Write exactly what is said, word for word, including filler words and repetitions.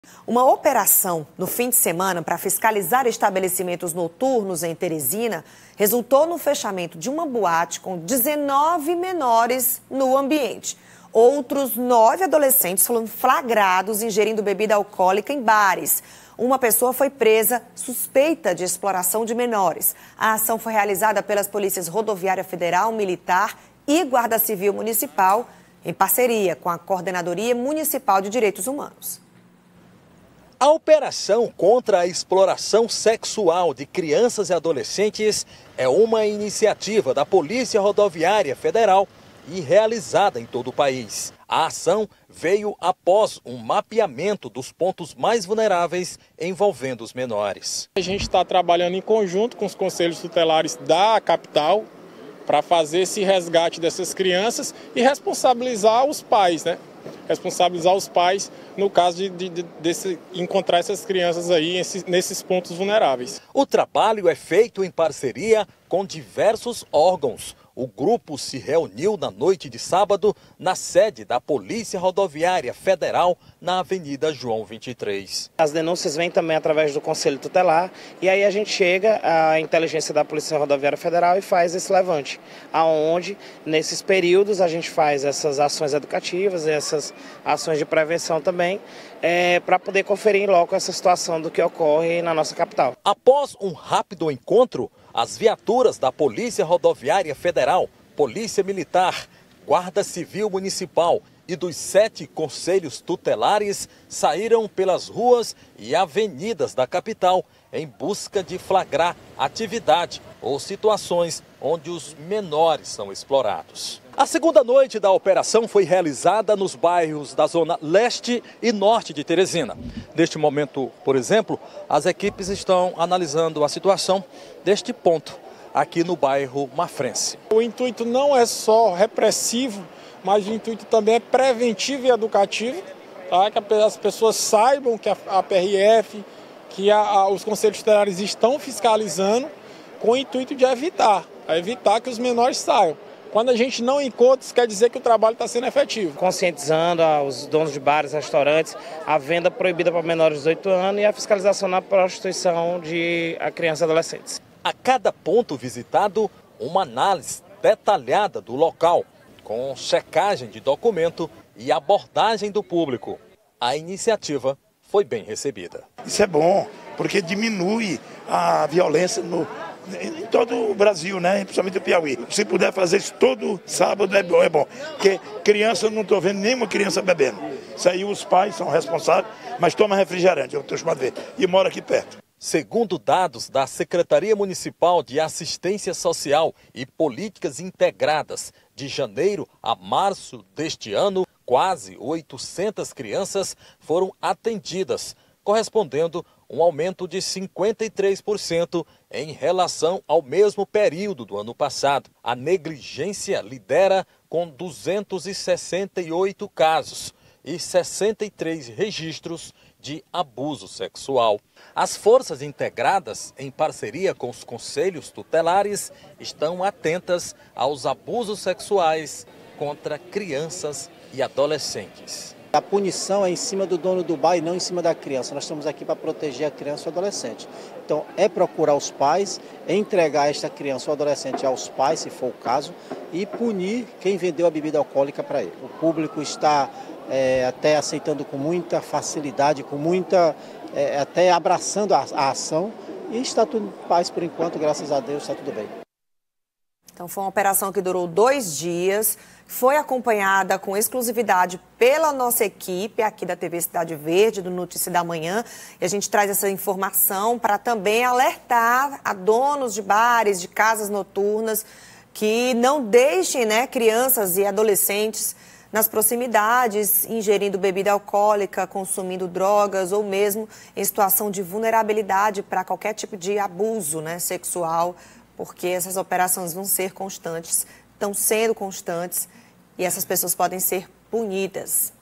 Uma operação no fim de semana para fiscalizar estabelecimentos noturnos em Teresina resultou no fechamento de uma boate com dezenove menores no ambiente. Outros nove adolescentes foram flagrados ingerindo bebida alcoólica em bares. Uma pessoa foi presa suspeita de exploração de menores. A ação foi realizada pelas polícias Rodoviária Federal, Militar e Guarda Civil Municipal, em parceria com a Coordenadoria Municipal de Direitos Humanos. A operação contra a exploração sexual de crianças e adolescentes é uma iniciativa da Polícia Rodoviária Federal e realizada em todo o país. A ação veio após um mapeamento dos pontos mais vulneráveis envolvendo os menores. A gente está trabalhando em conjunto com os conselhos tutelares da capital para fazer esse resgate dessas crianças e responsabilizar os pais, né? Responsabilizar os pais no caso de, de, de, de encontrar essas crianças aí esses, nesses pontos vulneráveis. O trabalho é feito em parceria com diversos órgãos. O grupo se reuniu na noite de sábado na sede da Polícia Rodoviária Federal, na Avenida João vinte e três. As denúncias vêm também através do Conselho Tutelar e aí a gente chega à inteligência da Polícia Rodoviária Federal e faz esse levante, aonde nesses períodos a gente faz essas ações educativas, essas ações de prevenção também, é, para poder conferir logo essa situação do que ocorre na nossa capital. Após um rápido encontro, as viaturas da Polícia Rodoviária Federal, Polícia Militar, Guarda Civil Municipal e dos sete conselhos tutelares saíram pelas ruas e avenidas da capital em busca de flagrar atividade ou situações onde os menores são explorados. A segunda noite da operação foi realizada nos bairros da zona leste e norte de Teresina. Neste momento, por exemplo, as equipes estão analisando a situação deste ponto aqui no bairro Mafrense. O intuito não é só repressivo, mas o intuito também é preventivo e educativo, tá? Que as pessoas saibam que a, a P R F, que a, a, os conselhos tutelares estão fiscalizando com o intuito de evitar, evitar que os menores saiam. Quando a gente não encontra, isso quer dizer que o trabalho está sendo efetivo. Conscientizando os donos de bares, restaurantes, a venda proibida para menores de dezoito anos e a fiscalização na prostituição de crianças e adolescentes. A cada ponto visitado, uma análise detalhada do local, com checagem de documento e abordagem do público. A iniciativa foi bem recebida. Isso é bom, porque diminui a violência no, em todo o Brasil, né? Principalmente o Piauí. Se puder fazer isso todo sábado é bom, é bom. Porque criança, eu não estou vendo nenhuma criança bebendo. Isso aí os pais são responsáveis, mas toma refrigerante, eu estou chamando de ver, e mora aqui perto. Segundo dados da Secretaria Municipal de Assistência Social e Políticas Integradas, de janeiro a março deste ano, quase oitocentas crianças foram atendidas, correspondendo a um aumento de cinquenta e três por cento em relação ao mesmo período do ano passado. A negligência lidera com duzentos e sessenta e oito casos e sessenta e três registros de abuso sexual. As forças integradas, em parceria com os conselhos tutelares, estão atentas aos abusos sexuais contra crianças e adolescentes. A punição é em cima do dono do bar e não em cima da criança. Nós estamos aqui para proteger a criança e o adolescente. Então, é procurar os pais, é entregar esta criança ou adolescente aos pais, se for o caso, e punir quem vendeu a bebida alcoólica para ele. O público está é, até aceitando com muita facilidade, com muita, é, até abraçando a, a ação, e está tudo em paz por enquanto, graças a Deus, está tudo bem. Então foi uma operação que durou dois dias, foi acompanhada com exclusividade pela nossa equipe aqui da T V Cidade Verde, do Notícia da Manhã. E a gente traz essa informação para também alertar a donos de bares, de casas noturnas, que não deixem, né, crianças e adolescentes nas proximidades, ingerindo bebida alcoólica, consumindo drogas ou mesmo em situação de vulnerabilidade para qualquer tipo de abuso, né, sexual, porque essas operações vão ser constantes, estão sendo constantes e essas pessoas podem ser punidas.